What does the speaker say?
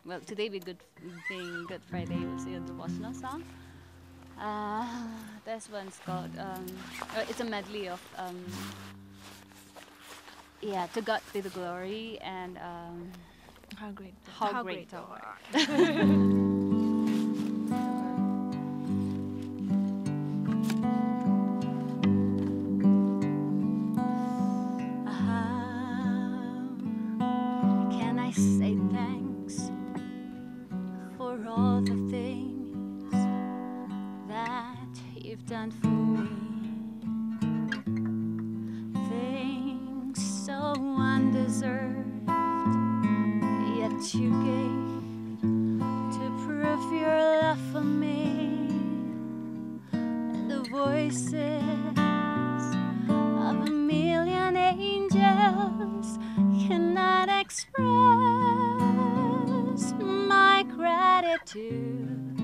well, today being Good Friday, we'll see a devotional song. This one's called, it's a medley of, yeah, To God Be the Glory and How Great Thou Art. Say thanks for all the things that you've done for me. Things so undeserved, yet you gave to prove your love for me. The voices of a million angels cannot express my gratitude